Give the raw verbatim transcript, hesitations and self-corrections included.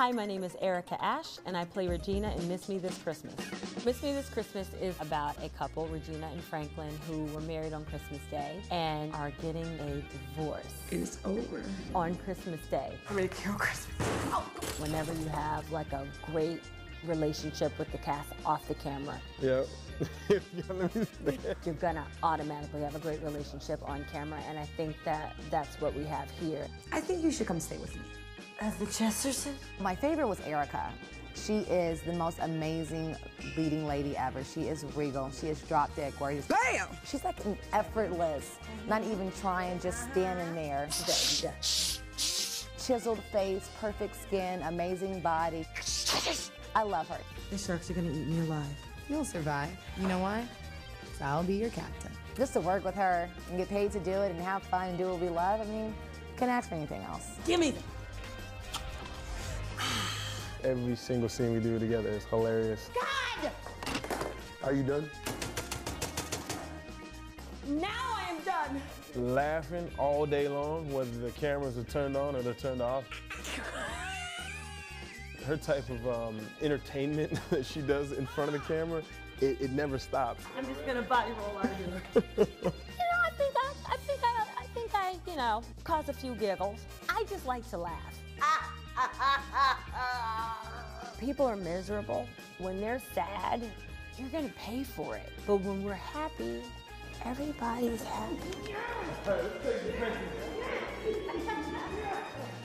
Hi, my name is Erica Ash, and I play Regina in Miss Me This Christmas. Miss Me This Christmas is about a couple, Regina and Franklin, who were married on Christmas Day and are getting a divorce. It's over. On Christmas Day. I'm ready to kill Christmas. Oh. Whenever you have like a great relationship with the cast off the camera. Yep. You're gonna automatically have a great relationship on camera, and I think that that's what we have here. I think you should come stay with me. As the Chesterton? My favorite was Erica. She is the most amazing leading lady ever. She is regal. She is drop dead gorgeous. Bam! She's like an effortless, not even trying, just standing there. Chiseled face, perfect skin, amazing body. I love her. The sharks are gonna eat me alive. You'll survive. You know why? So I'll be your captain. Just to work with her and get paid to do it and have fun and do what we love, I mean, can't ask for anything else. Give me them. Every single scene we do together is hilarious. God! Are you done? Now I am done. Laughing all day long, whether the cameras are turned on or they're turned off. Her type of um, entertainment that she does in front of the camera, it, it never stops. I'm just gonna body roll out of here. You know, I think I, I think I, I think I, you know, cause a few giggles. I just like to laugh. People are miserable. When they're sad, you're gonna pay for it. But when we're happy, everybody's happy.